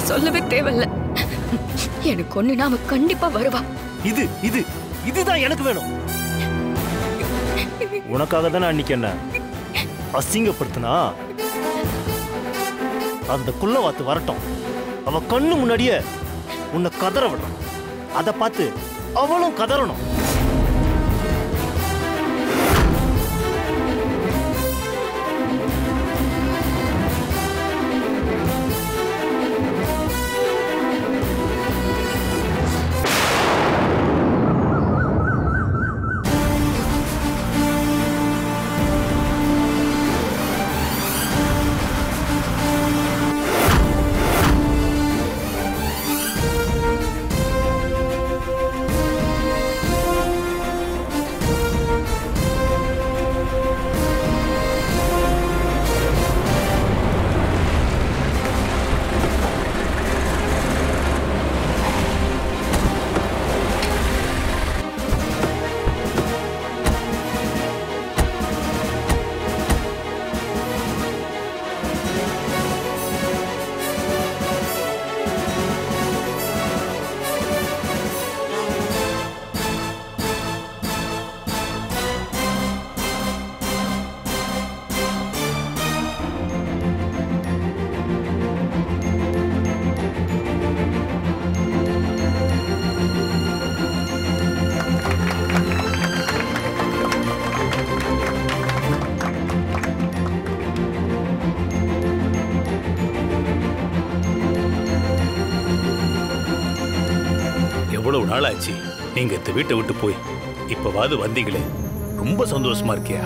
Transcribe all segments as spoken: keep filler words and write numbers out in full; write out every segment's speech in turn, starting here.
சொல்லவே தேவையில்ல. எனக்கு ஒண்ணுனா அவ கண்டிப்பா வருவா. இது இது இதுதான் எனக்கு வேணும். உனக்காக தானே அன்னைக்கு என்ன அசிங்கப்படுத்தினா? அந்த குள்ளவாத்து வரட்டும், அவ கண்ணு முன்னாடியே உன்னை கதற விடணும். அதை பார்த்து அவளும் கதறணும். எவ்வளவு நாள் ஆச்சு நீங்க இந்த வீட்டை விட்டு போய் இப்பவாது வந்தீங்களே, ரொம்ப சந்தோஷமா இருக்கியா?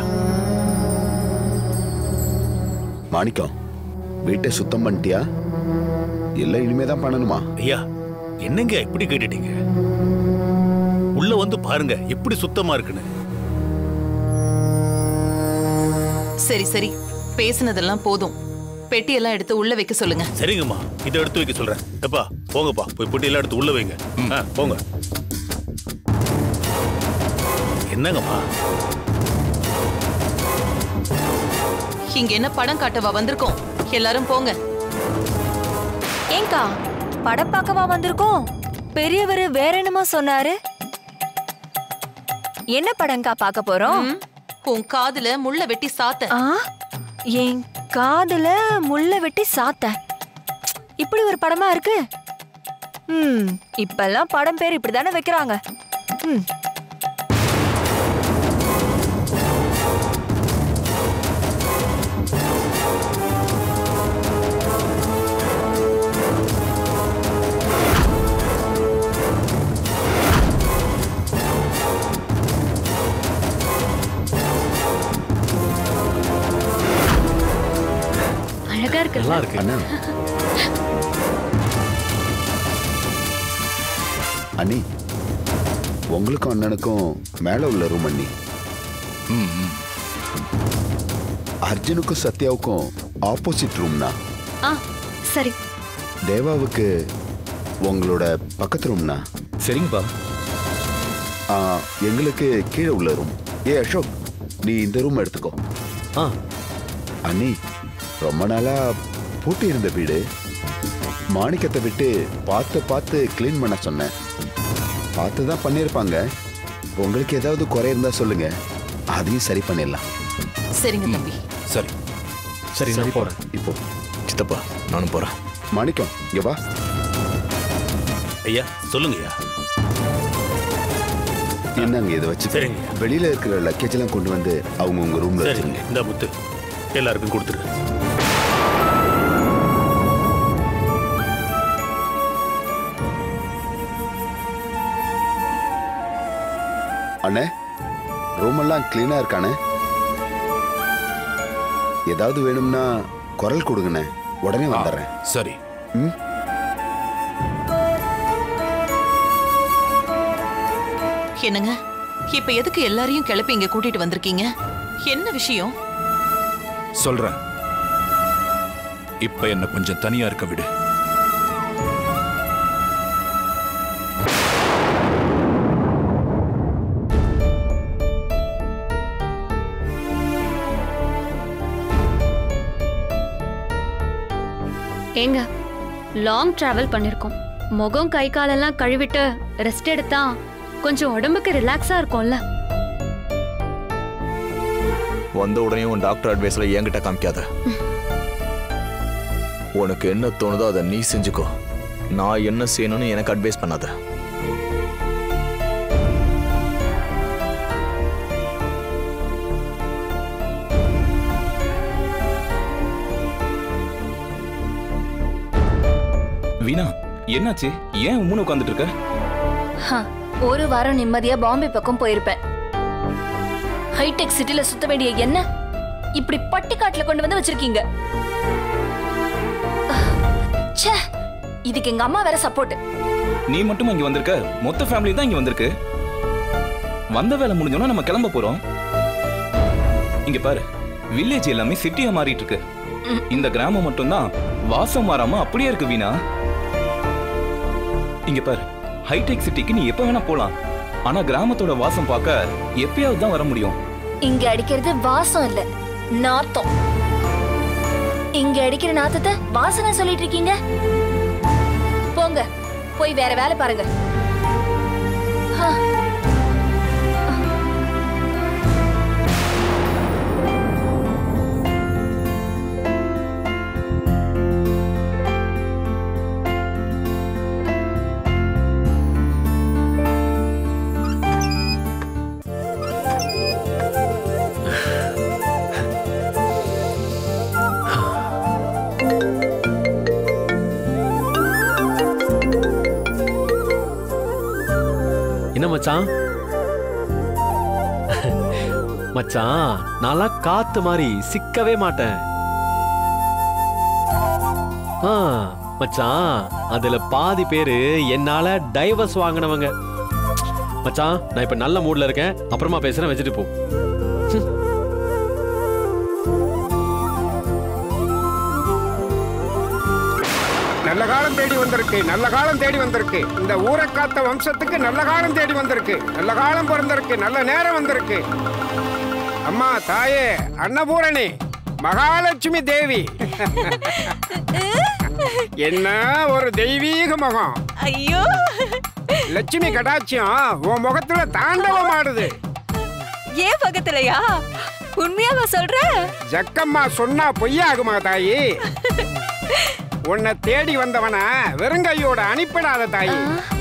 மாணிக்கம், வீட்டை சுத்தம் பண்ணிட்டியா? இல்ல இனிமேதான் பண்ணணுமா? ஐயா, என்னங்க இப்படி கேட்டுட்டீங்க? உள்ள வந்து பாருங்க எப்படி சுத்தமா இருக்குன்னு. சரி சரி, பேசினதெல்லாம் போதும். பெட்டியெல்லாம் எடுத்து உள்ள வைக்க சொல்லுங்க. சரிங்கம்மா, இதை எடுத்து வைக்க சொல்றேன். எப்பா போங்கப்பா, போய் பெட்டியெல்லாம் எடுத்து உள்ள வைங்க. போங்க. என்னங்கம்மா இங்க என்ன படம் காட்டவா வந்திருக்கோம்? எல்லாரும் போங்க. ஏங்கா, படம் பார்க்கவா வந்திருக்கோம்? பெரியவர் வேற என்னமா சொன்னாரு? என்ன படம்க்கா பார்க்க போறோம்? உன் காதுல முள்ள வெட்டி சாத்த. என் காதுல முள்ள வெட்டி சாத்த? இப்படி ஒரு படமா இருக்கு? ம், இப்பெல்லாம் படம் பேர் இப்படிதானே வைக்கிறாங்க. ம். அழகா இருக்கு. நல்லா இருக்கு அண்ணா. அண்ணி, உங்களுக்கும் அண்ணனுக்கும் மேல உள்ள ரூம் அண்ணி. அர்ஜுனுக்கும் சத்யாவுக்கும் ஆப்போசிட் ரூம்னா. ஆ சரி. தேவாவுக்கு உங்களோட பக்கத்து ரூம்னா. சரிங்கப்பா. எங்களுக்கு கீழே உள்ள ரூம். ஏ அசோக், நீ இந்த ரூம் எடுத்துக்கோ. ஆ அண்ணி, ரொம்ப நாளா பூட்டி இருந்த வீடு. மாணிக்கத்தை விட்டு பார்த்து பார்த்து கிளீன் பண்ண சொன்னேன். பார்த்து தான் பண்ணியிருப்பாங்க. உங்களுக்கு ஏதாவது குறை இருந்தா சொல்லுங்க, அதையும் சரி பண்ணிடலாம். சரிங்க தம்பி. சரி சரி, நான் போறேன். இப்போ சித்தப்பா, நானும் போறேன். மாணிக்கம், இங்க வா. ஐயா சொல்லுங்க ஐயா. என்னங்க இதை வச்சு சரிங்க. வெளியில இருக்கிற லக்கேஜ் எல்லாம் கொண்டு வந்து அவங்க உங்க ரூம்ல சரிங்க. வச்சிருங்க. இந்த முத்து எல்லாருக்கும் கொடுத்துரு. அண்ணே, ரூம் எல்லாம் கிளீனா இருக்கானே? ஏதாவது வேணும்னா குரல் கொடுங்கண்ணே, உடனே வந்துடுறேன். சரி. ம். என்னங்க, இப்ப எதுக்கு எல்லாரையும் கிளப்பி இங்க கூட்டிட்டு வந்திருக்கீங்க? என்ன விஷயம்? சொல்றேன். இப்ப என்ன கொஞ்சம் தனியா இருக்க விடு. ஏங்க, லாங் டிராவல் பண்ணிருக்கோம். முகம் கை காலெல்லாம் கழுவிட்டு ரெஸ்ட் எடுத்தா கொஞ்சம் உடம்புக்கு ரிலாக்ஸா இருக்கும்ல. வந்த உடனே உன் டாக்டர் அட்வைஸ்ல என்கிட்ட காமிக்காத. உனக்கு என்ன தோணுதோ அதை நீ செஞ்சுக்கோ. நான் என்ன செய்யணும்னு எனக்கு அட்வைஸ் பண்ணாத. வீணா, என்னாச்சு? ஏன் உம்முன்னு உட்கார்ந்துட்டு இருக்க? ஒரு வாரம் நிம்மதியா பாம்பே பக்கம் போயிருப்பேன். ஹைடெக் சிட்டில சுத்த வேண்டிய என்ன இப்படி பட்டிக்காட்டுல கொண்டு வந்து வச்சிருக்கீங்க. ச்சே, இதுக்கு எங்க அம்மா வேற சப்போர்ட். நீ மட்டும் இங்க வந்திருக்க, மொத்த ஃபேமிலி தான் இங்க வந்திருக்கு. வந்த வேலை முடிஞ்சோன்னா நம்ம கிளம்ப போறோம். இங்க பாரு, வில்லேஜ் எல்லாமே சிட்டியா மாறிட்டு இருக்கு. இந்த கிராமம் மட்டும்தான் வாசம் மாறாம அப்படியே இருக்கு வீணா. இங்க பாரு, ஹைடெக் சிட்டிக்கு நீ எப்ப வேணா போலாம். ஆனா கிராமத்தோட வாசம் பார்க்க எப்பயாவது தான் வர முடியும். இங்க அடிக்கிறது வாசம் இல்ல, நாத்தம். இங்க அடிக்கிற நாத்தத்தை வாசனை சொல்லிட்டு இருக்கீங்க. போங்க, போய் வேற வேலை பாருங்க. மச்சான் மச்சான் நான்லாம் காத்து மாதிரி சிக்கவே மாட்டேன். ஆ மச்சான், அதுல பாதி பேரு என்னால டைவர்ஸ் வாங்கினவங்க. மச்சான், நான் இப்ப நல்ல மூட்ல இருக்கேன், அப்புறமா பேசுறேன், வச்சுட்டு போ. நல்ல காலம் தேடி வந்திருக்கு, நல்ல காலம் தேடி வந்திருக்கு. இந்த ஊரை காத்த வம்சத்துக்கு நல்ல காலம் தேடி வந்திருக்கு. நல்ல காலம் பிறந்திருக்கு, நல்ல நேரம் வந்திருக்கு. அம்மா தாயே அன்னபூரணி மகாலட்சுமி தேவி. என்ன ஒரு தெய்வீக முகம். ஐயோ, லட்சுமி கடாட்சியம் உன் முகத்துல தாண்டவம் ஆடுது. ஏன் பக்கத்துலயா? உண்மையாவா சொல்ற? ஜக்கம்மா சொன்னா பொய்யாகுமா தாயி? உன்னை தேடி வந்தவன வெறுங்கையோட அனுப்பிடாத தாயி.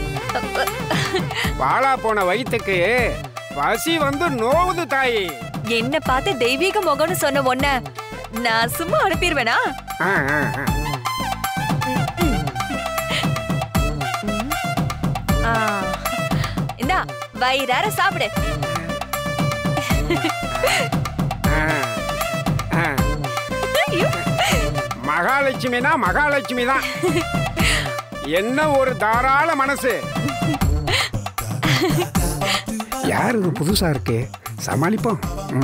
பாலா போன வயிற்றுக்கு பசி வந்து நோவுது தாயி. என்ன பார்த்து தெய்வீக முகம்னு சொன்ன உன்ன நான் சும்மா அனுப்பிடுவேனா? இந்தா வயிறார சாப்பிடு. மகாலட்சுமினா மகாலட்சுமி தான். என்ன ஒரு தாராள மனசு. யார் இது புதுசா இருக்கு? சமாளிப்போம்.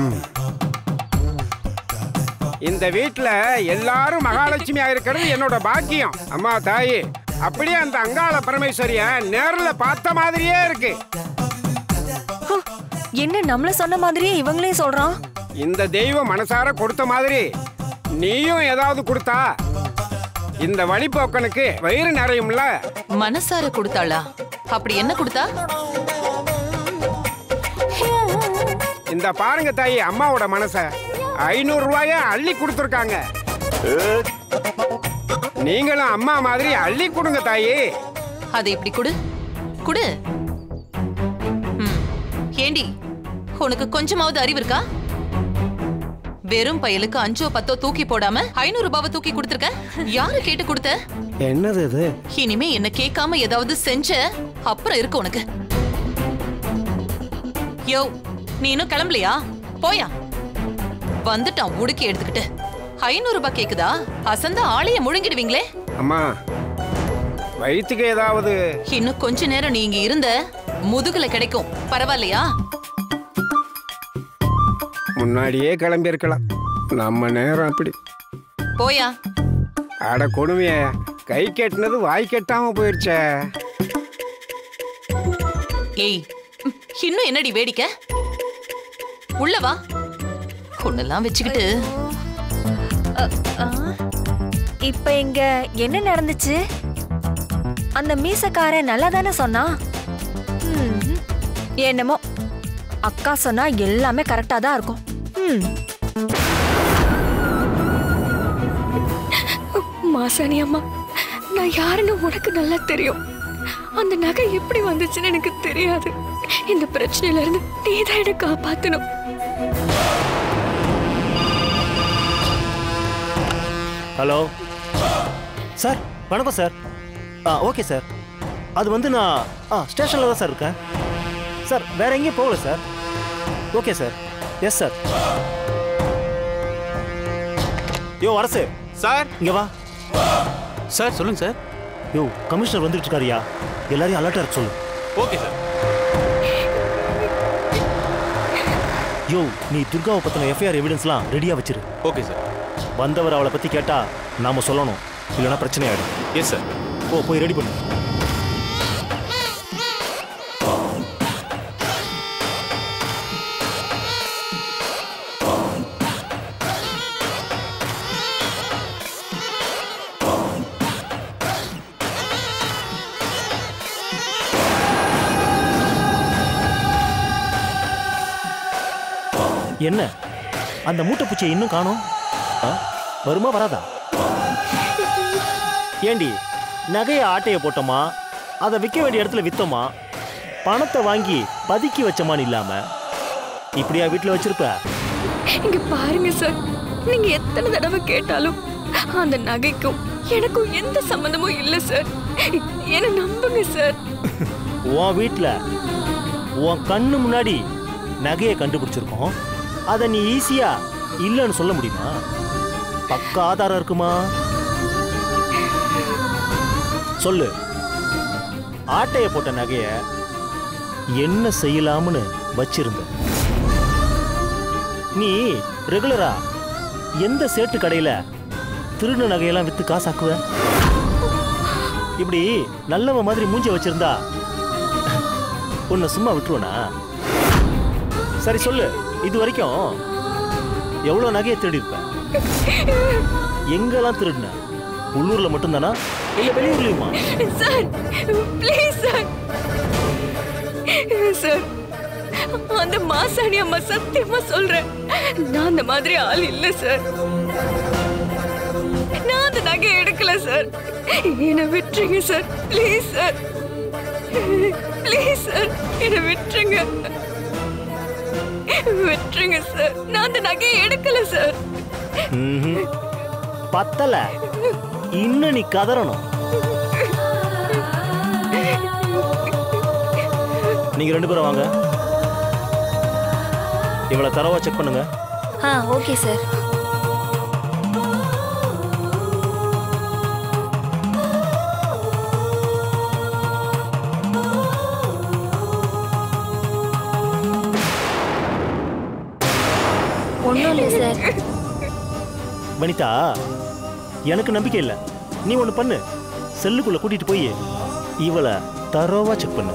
இந்த வீட்டுல எல்லாரும் மகாலட்சுமியா இருக்கிறது என்னோட பாக்கியம். அம்மா தாயி, அப்படியே அந்த அங்காள பரமேஸ்வரிய நேர்ல பார்த்த மாதிரியே இருக்கு. என்ன நம்மள சொன்ன மாதிரியே இவங்களையும் சொல்றான்? இந்த தெய்வம் மனசார கொடுத்த மாதிரி நீயும் ஏதாவது கொடுத்தா இந்த வழிபோக்கனுக்கு வயிறு நிறையும்ல. மனசார கொடுத்தாளா? அப்படி என்ன கொடுத்தா? இந்த பாருங்க தாயி, அம்மாவோட மனச ஐநூறு ரூபாய அள்ளி கொடுத்துருக்காங்க. நீங்களும் அம்மா மாதிரி அள்ளி கொடுங்க தாயி. அதை இப்படி கொடு கொடு. ஏண்டி, உனக்கு கொஞ்சமாவது அறிவு இருக்கா? வெறும் பயலுக்கு அஞ்சோ பத்தோ தூக்கி போடாம ஐநூறு ரூபாவை தூக்கி கொடுத்துருக்க. யாரு கேட்டு கொடுத்த? என்னது இது? இனிமே என்ன கேட்காம ஏதாவது செஞ்ச அப்புறம் இருக்கு உனக்கு. யோ, நீ இன்னும் கிளம்பலையா? போயா. வந்துட்டான் உடுக்கி எடுத்துக்கிட்டு. ஐநூறு ரூபாய் கேக்குதா? அசந்தா ஆளைய முழுங்கிடுவீங்களே. அம்மா, வயிற்றுக்கு ஏதாவது? இன்னும் கொஞ்ச நேரம் நீ இங்க இருந்த முதுகுல கிடைக்கும். பரவாயில்லையா? முன்னாடியே கிளம்பி இருக்கலாம். நம்ம நேரம் அப்படி. போயா. அட கொடுமைய, கை கெட்டினது வாய் கெட்டாம போயிருச்சே. ஏய், இன்னும் என்னடி வேடிக்கை? உள்ள வா. பொண்ணெல்லாம் வச்சுக்கிட்டு இப்ப இங்க என்ன நடந்துச்சு? அந்த மீசக்காரன் நல்லா தானே சொன்னா? ம், என்னமோ அக்கா சொன்னா எல்லாமே கரெக்டா தான் இருக்கும். ம். மாசாணி அம்மா, நான் யாருன்னு உனக்கு நல்லா தெரியும். அந்த நகை எப்படி வந்துச்சுன்னு எனக்கு தெரியாது. இந்த பிரச்சனையில இருந்து நீதான் என்ன காப்பாத்தணும். ஹலோ சார், வணக்கம் சார். ஆ ஓகே சார். அது வந்து நான் ஆ ஸ்டேஷனில் தான் சார் இருக்கேன் சார். வேற எங்கேயும் போகல sir. Okay sir. Yes sir. யோ அரசு சார், இங்கே வா சார். சொல்லுங்க சார். யோ கமிஷனர் வந்துட்டு இருக்காருயா, எல்லாரையும் அலர்ட்டா இருக்க சொல்லு. Okay sir. யோ நீ துர்காவை பத்தின எஃப்ஐஆர் எவிடன்ஸ்லாம் ரெடியா வச்சிரு. Okay sir. வந்தவர் அவளை பத்தி கேட்டா நாம சொல்லணும், இல்லைன்னா பிரச்சனை ஆயிடும். Yes sir. ஓ போய் ரெடி பண்ணு. என்ன அந்த மூட்டை பூச்சியை இன்னும் காணோம்? வருமா வராதா? ஏண்டி நகையை ஆட்டையை போட்டோமா, அதை விற்க வேண்டிய இடத்துல வித்தோமா, பணத்தை வாங்கி பதுக்கி வச்சமான்னு இல்லாம இப்படியா வீட்டில் வச்சிருப்ப? இங்க பாருங்க சார், நீங்க எத்தனை தடவை கேட்டாலும் அந்த நகைக்கும் எனக்கும் எந்த சம்பந்தமும் இல்லை சார். என்ன நம்புங்க சார். உன் வீட்டில் உன் கண்ணு முன்னாடி நகையை கண்டுபிடிச்சிருக்கோம், அதை நீ ஈஸியா இல்லைன்னு சொல்ல முடியுமா? பக்க ஆதாரம் இருக்குமா? சொல்லு. ஆட்டைய போட்ட நகைய என்ன செய்யலாம்னு வச்சிருந்த? நீ ரெகுலரா எந்த சேட்டு கடையில திருடு நகையெல்லாம் வித்து காசாக்குவ? இப்படி நல்லவ மாதிரி மூஞ்சி வச்சிருந்தா உன்னை சும்மா விட்டுருவனா? சரி சொல்லு, இது வரைக்கும் எவ்வளவு நகையை திருடி இருப்ப? எங்கெல்லாம் திருடின? உள்ளூர்ல மட்டும்தானா இல்ல வெளியூர்லயுமா? Sir please sir. சார் அந்த மாசாணி அம்மா சத்தியமா சொல்றேன், நான் அந்த மாதிரி ஆள் இல்ல சார். நான் அந்த நகை எடுக்கல சார். என்னை விட்டுருங்க sir. Please sir, please sir, என்னை விட்டுருங்க. விட்டுருங்க சார், நான் அந்த நகையை எடுக்கல சார். பத்தல, இன்னும் நீ கதறணும். நீங்க ரெண்டு பேரும் வாங்க, இவளை தரவா செக் பண்ணுங்க. ஆ ஓகே சார். ஒன்றும் இல்லை சார். வனிதா, எனக்கு நம்பிக்கை இல்லை. நீ ஒன்று பண்ணு, செல்லுக்குள்ள கூட்டிட்டு போய் இவளை தரோவா செக் பண்ணு.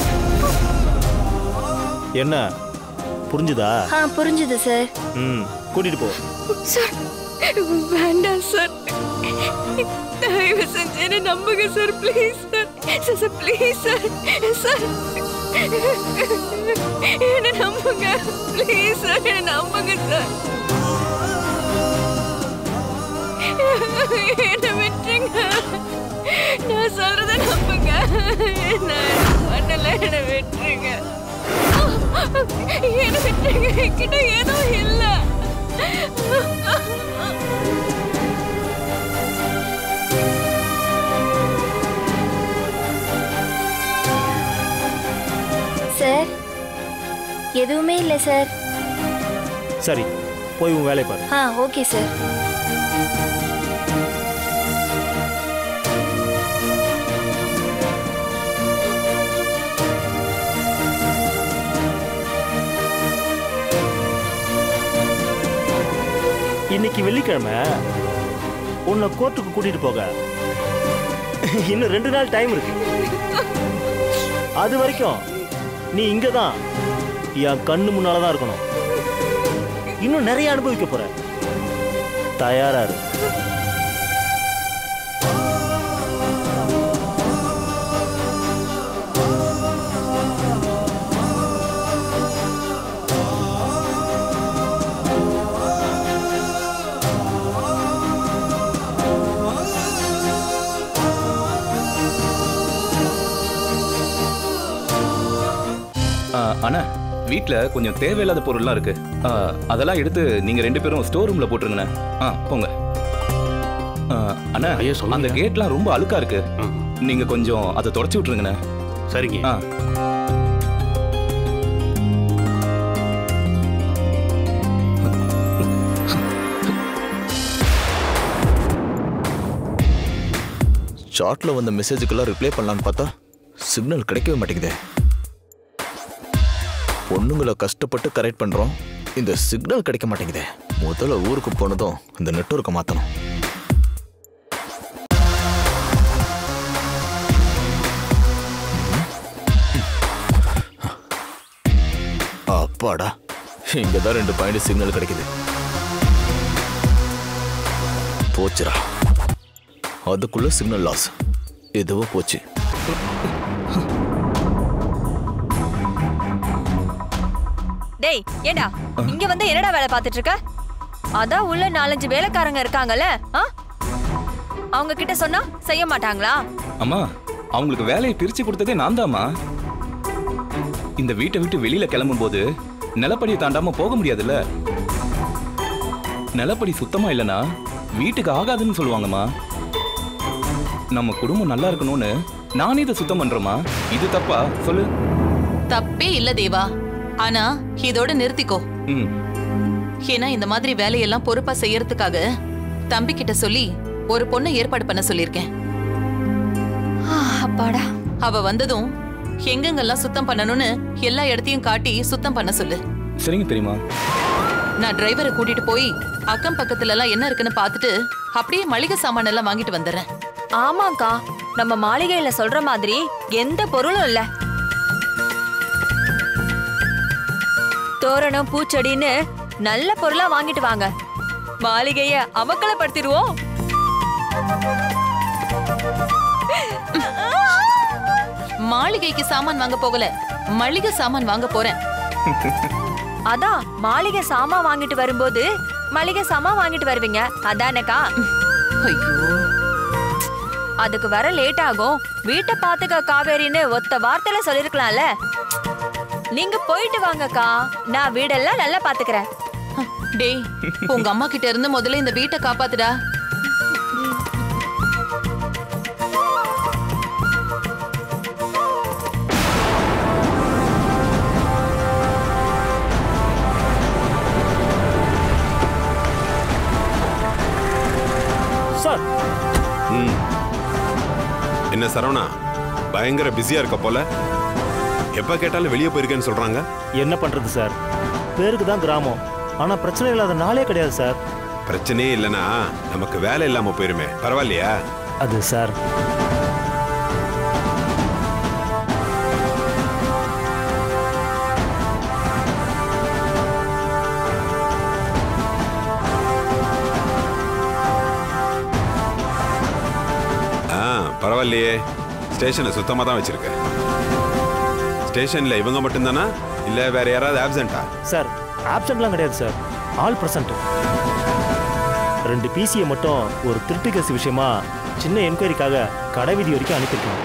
என்ன புரிஞ்சுதா? ஆ புரிஞ்சுது சார். ம் கூட்டிட்டு போ. சார் வேண்டாம் சார், தயவு செஞ்சு என்ன நம்புங்க sir. Please sir, sir please sir, sir என்ன நம்புங்க. ப்ளீஸ் சார், என்ன நம்புங்க சார். என்ன விட்டுருங்க, நான் சொல்றத நம்புங்க. நான் பண்ணல, என்ன விட்டுருங்க. என்ன விட்டுருங்க, என்கிட்ட ஏதோ இல்லை. சார் எதுவுமே இல்லை சார். சரி போய் உன் வேலையை பாரு. ஆ ஓகே சார். இன்னைக்கு வெள்ளிக்கிழமை, உன்னை கோர்ட்டுக்கு கூட்டிட்டு போக இன்னும் ரெண்டு நாள் டைம் இருக்கு. அது வரைக்கும் நீ இங்கதான் என் கண்ணு முன்னாலதான் இருக்கணும். இன்னும் நிறைய அனுபவிக்க போற. தயாரா இரு. அண்ணா வீட்ல கொஞ்சம் தேவையில்லாத பொருள்லாம் இருக்கு. ஆ, அதெல்லாம் எடுத்து நீங்க ரெண்டு பேரும் ஸ்டோர் ரூம்ல போட்டுருங்கண்ணே. ஆ போங்க. ஆ, அண்ணா அந்த கேட்லாம் ரொம்ப அழுக்கா இருக்கு. நீங்க கொஞ்சம் அதை தொடச்சி விட்டுருங்கண்ணே. சரிங்க. ஆ சாட்ல வந்த மெசேஜுக்கெல்லாம் ரிப்ளை பண்ணலான்னு பார்த்தா சிக்னல் கிடைக்கவே மாட்டேங்குதே. பொண்ணுங்களை கஷ்டப்பட்டு கரெக்ட் பண்றோம், இந்த சிக்னல் கிடைக்க மாட்டேங்குதே. முதல்ல ஊருக்கு போனதும் இந்த நெட்வொர்க்கை மாத்தணும். அப்பாடா, இங்கதான் ரெண்டு பாயிண்ட் சிக்னல் கிடைக்குது. போச்சுரா, அதுக்குள்ள சிக்னல் லாஸ். எதுவோ போச்சு. டேய் ஏண்டா இங்க வந்து என்னடா வேலை பார்த்துட்டு இருக்க? அதான் உள்ள நாலஞ்சு வேலைக்காரங்க இருக்காங்கல்ல, அவங்க கிட்ட சொன்னா செய்ய மாட்டாங்களா? அம்மா, அவங்களுக்கு வேலையை பிரிச்சு கொடுத்ததே நான் தாம்மா. இந்த வீட்டை விட்டு வெளியில கிளம்பும் போது நிலப்படியை தாண்டாம போக முடியாதுல்ல. நிலப்படி சுத்தமா இல்லைன்னா வீட்டுக்கு ஆகாதுன்னு சொல்லுவாங்கம்மா. நம்ம குடும்பம் நல்லா இருக்கணும்னு நானே இதை சுத்தம் பண்றேம்மா. இது தப்பா சொல்லு? தப்பே இல்ல தேவா, ஆனா இதோட நிறுத்திக்கோ. ஏன்னா இந்த மாதிரி வேலையெல்லாம் பொறுப்பா செய்யறதுக்காக தம்பி கிட்ட சொல்லி ஒரு பொண்ணை ஏற்பாடு பண்ண சொல்லிருக்கேன். அப்பாடா. அவ வந்ததும் எங்கெங்கெல்லாம் சுத்தம் பண்ணணும்னு எல்லா இடத்தையும் காட்டி சுத்தம் பண்ண சொல்லு. சரிங்க தெரியுமா? நான் டிரைவரை கூட்டிட்டு போய் அக்கம் பக்கத்துல எல்லாம் என்ன இருக்குன்னு பாத்துட்டு அப்படியே மளிகை சாமான் எல்லாம் வாங்கிட்டு வந்துடுறேன். ஆமாக்கா, நம்ம மாளிகையில சொல்ற மாதிரி எந்த பொருளும் இல்ல. தோரணம் பூச்செடின்னு நல்ல பொருளா வாங்கிட்டு வாங்க. மாளிகைய அமக்கலப்படுத்திடுவோம். மாளிகைக்கு சாமான் வாங்க போகல, மளிகை சாமான் வாங்க போறேன். அதான் மாளிகை சாமான் வாங்கிட்டு வரும்போது மளிகை சாமான் வாங்கிட்டு வருவீங்க, அதானக்கா? ஐயோ, அதுக்கு வர லேட் ஆகும். வீட்டை பாத்துக்க காவேரின்னு ஒத்த வார்த்தையில சொல்லிருக்கலாம்ல. நீங்க போயிட்டு வாங்கக்கா, நான் வீடெல்லாம் நல்லா பாத்துக்கிறேன். டேய், உங்க அம்மா கிட்ட இருந்து முதல்ல இந்த வீட்டை காப்பாத்துடா. சார். என்ன சரவணா, பயங்கர பிஸியா இருக்க போல. எப்ப கேட்டாலும் வெளியே போயிருக்கேன்னு சொல்றாங்க. என்ன பண்றது சார், பேருக்கு தான் கிராமம், ஆனா பிரச்சனை இல்லாத நாளே கிடையாது சார். பிரச்சனையே இல்லைன்னா நமக்கு வேலை இல்லாம போயிருமே, பரவாயில்லையா? அது சார், பரவாயில்லையே, ஸ்டேஷனை சுத்தமா தான் வச்சிருக்க. ஸ்டேஷன்ல இவங்க மட்டும்தானா இல்ல வேற யாராவது ஆப்சென்ட்டா? சார், ஆப்சென்ட்லாம் கிடையாது சார், ஆல் பிரசன்ட். ரெண்டு பிசியை மட்டும் ஒரு திருட்டு கேஸ் விஷயமா சின்ன என்கொயரிக்காக கடை வீதி வரைக்கும் அனுப்பியிருக்கோம்.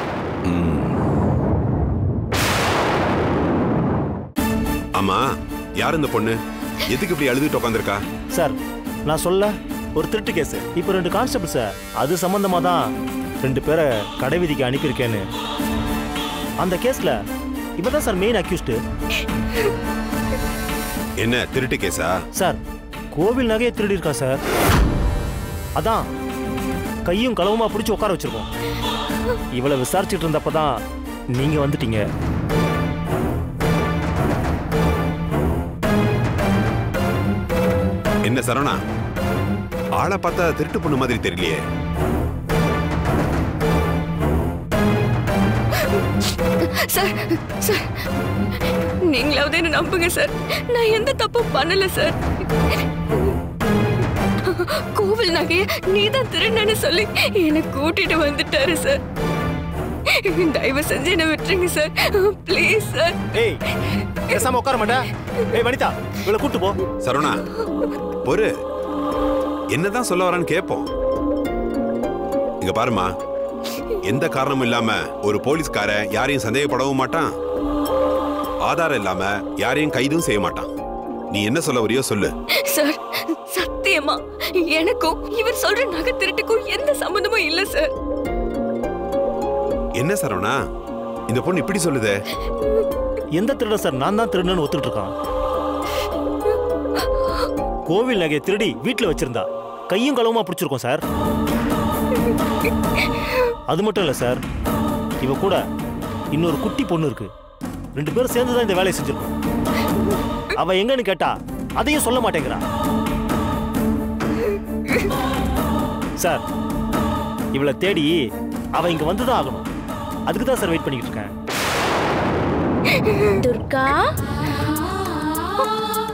ஆமா, யார் இந்த பொண்ணு? எதுக்கு இப்படி அழுதுட்டு உட்காந்துருக்கா? சார், நான் சொல்ல ஒரு திருட்டு கேஸ், இப்போ ரெண்டு கான்ஸ்டபிள் சார் அது சம்பந்தமா தான் ரெண்டு பேரை கடை வீதிக்கு அனுப்பியிருக்கேன்னு. அந்த கேஸ்ல இப்பதான் சார் மெயின் அக்யூஸ்டு. என்ன திருட்டு கேஸா? சார், கோவில் நகையை திருடி இருக்கா சார். அதான் கையும் களவுமா பிடிச்சி உட்கார வச்சிருக்கோம். இவளை விசாரிச்சுட்டு இருந்தப்பதான் நீங்க வந்துட்டீங்க. என்ன சரவணா, ஆளை பார்த்தா திருட்டு பொண்ணு மாதிரி தெரியலையே. சார், சார், நீங்களாவது என்ன நம்புங்க சார், நான் எந்த தப்பும் பண்ணல சார். கோவில் நகைய நீதான் திருடன்னு சொல்லி என்னை கூட்டிட்டு வந்துட்டாரு சார். தயவு செஞ்சு என்ன விட்டுருங்க சார், ப்ளீஸ் சார். ஏய், பேசாம உட்கார மாட்டா? ஏய் வனிதா, இவளை கூட்டு போ. சரவணா, ஒரு என்னதான் சொல்ல வரான்னு கேட்போம். இங்க பாருமா, எந்த காரணமும் இல்லாம ஒரு போலீஸ்கார யாரையும் சந்தேகப்படவும் மாட்டான். ஆதாரம் இல்லாம யாரையும் கைதும் செய்ய மாட்டான். நீ என்ன சொல்ல வரியோ சொல்லு. சார் சத்தியமா எனக்கும் இவர் சொல்ற நகை திருட்டுக்கும் எந்த சம்பந்தமும் இல்ல சார். என்ன சரவணா இந்த பொண்ணு இப்படி சொல்லுதே? எந்த திருட சார்? நான் தான் திருடன்னு ஒத்துக்கிட்டு இருக்கான். கோவில் நகையை திருடி வீட்டுல வச்சிருந்தா கையும் களவுமா பிடிச்சிருக்கோம் சார். அது மட்டும் இல்ல சார், இவ கூட இன்னொரு குட்டி பொண்ணு இருக்கு. ரெண்டு பேரும் சேர்ந்துதான் இந்த வேலையை செஞ்சிருக்கோம். அவ எங்கன்னு கேட்டா அதையும் சொல்ல மாட்டேங்கிறா. சார் இவளை தேடி அவ இங்க வந்துதான் ஆகணும். அதுக்கு தான் சார் வெயிட் பண்ணிக்கிட்டு இருக்கேன். துர்கா